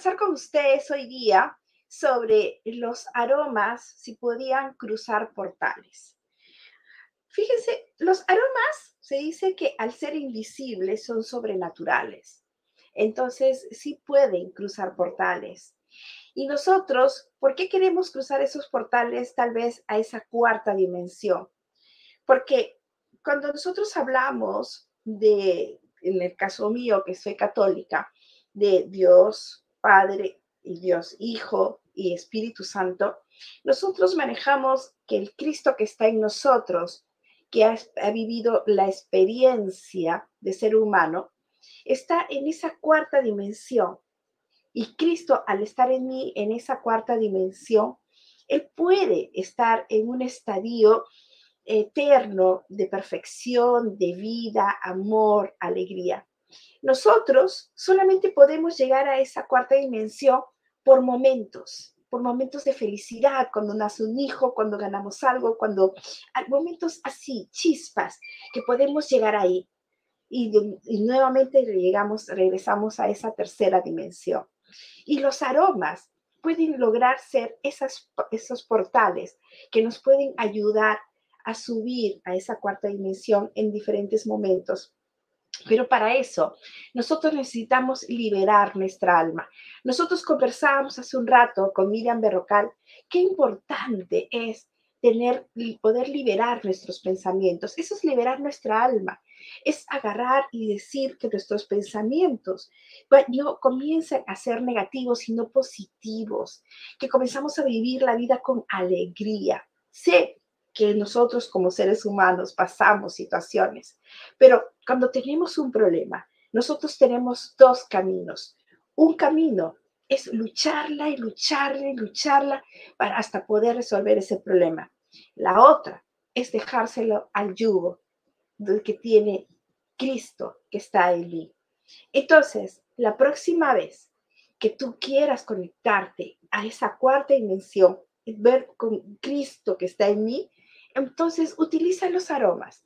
conversar con ustedes hoy día sobre los aromas, si podían cruzar portales. Fíjense, los aromas se dice que al ser invisibles son sobrenaturales. Entonces, sí pueden cruzar portales. Y nosotros, ¿por qué queremos cruzar esos portales tal vez a esa cuarta dimensión? Porque cuando nosotros hablamos en el caso mío, que soy católica, de Dios Padre y Dios Hijo y Espíritu Santo, nosotros manejamos que el Cristo que está en nosotros, que ha vivido la experiencia de ser humano, está en esa cuarta dimensión. Y Cristo, al estar en mí, en esa cuarta dimensión, Él puede estar en un estadio eterno de perfección, de vida, amor, alegría. Nosotros solamente podemos llegar a esa cuarta dimensión por momentos de felicidad, cuando nace un hijo, cuando ganamos algo, momentos así, chispas, que podemos llegar ahí. Y nuevamente regresamos a esa tercera dimensión. Y los aromas pueden lograr ser esos portales que nos pueden ayudar a subir a esa cuarta dimensión en diferentes momentos. Pero para eso, nosotros necesitamos liberar nuestra alma. Nosotros conversábamos hace un rato con Miriam Berrocal, qué importante es poder liberar nuestros pensamientos. Eso es liberar nuestra alma. Es agarrar y decir que nuestros pensamientos no comiencen a ser negativos, sino positivos. Que comenzamos a vivir la vida con alegría. Sé que nosotros como seres humanos pasamos situaciones, pero cuando tenemos un problema, nosotros tenemos dos caminos. Un camino es lucharla y lucharla y lucharla para hasta poder resolver ese problema. La otra es dejárselo al yugo del que tiene Cristo que está en mí. Entonces, la próxima vez que tú quieras conectarte a esa cuarta dimensión, ver con Cristo que está en mí, entonces utiliza los aromas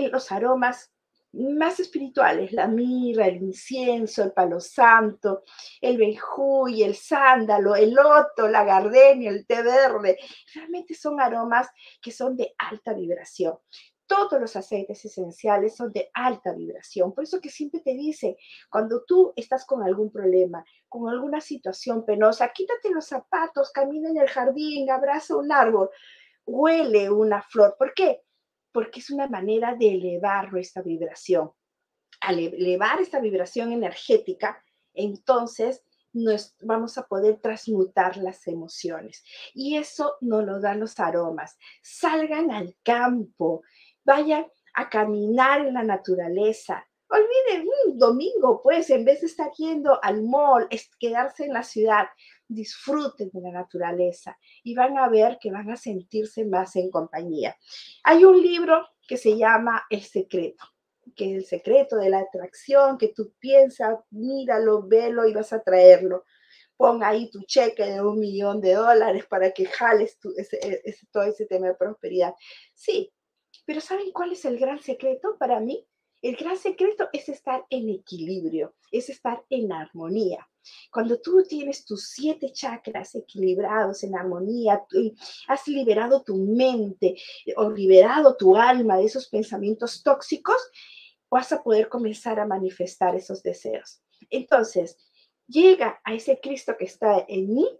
más espirituales, la mirra, el incienso, el palo santo, el benjuy, el sándalo, el loto, la gardenia, el té verde. Realmente son aromas que son de alta vibración. Todos los aceites esenciales son de alta vibración. Por eso que siempre te dice, cuando tú estás con algún problema, con alguna situación penosa, quítate los zapatos, camina en el jardín, abraza un árbol, huele una flor. ¿Por qué? Porque es una manera de elevar nuestra vibración. Al elevar esta vibración energética, entonces vamos a poder transmutar las emociones. Y eso nos lo dan los aromas. Salgan al campo, vayan a caminar en la naturaleza. Olviden un domingo, pues, en vez de estar yendo al mall, quedarse en la ciudad. Disfruten de la naturaleza y van a ver que van a sentirse más en compañía. Hay un libro que se llama El Secreto, que es el secreto de la atracción, que tú piensas, míralo, velo y vas a traerlo. Pon ahí tu cheque de $1 millón para que jales todo ese tema de prosperidad. Sí, pero ¿saben cuál es el gran secreto para mí? El gran secreto es estar en equilibrio, es estar en armonía. Cuando tú tienes tus 7 chakras equilibrados en armonía, has liberado tu mente o liberado tu alma de esos pensamientos tóxicos, vas a poder comenzar a manifestar esos deseos. Entonces, llega a ese Cristo que está en mí,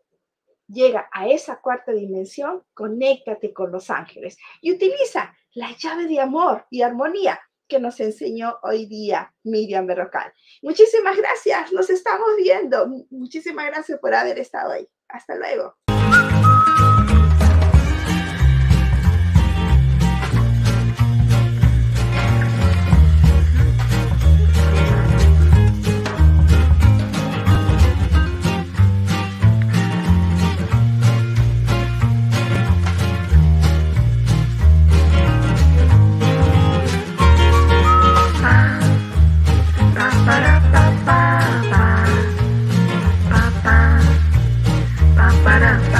llega a esa cuarta dimensión, conéctate con los ángeles y utiliza la llave de amor y armonía que nos enseñó hoy día Miriam Berrocal. Muchísimas gracias, nos estamos viendo. Muchísimas gracias por haber estado ahí. Hasta luego.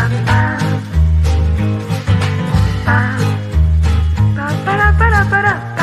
Para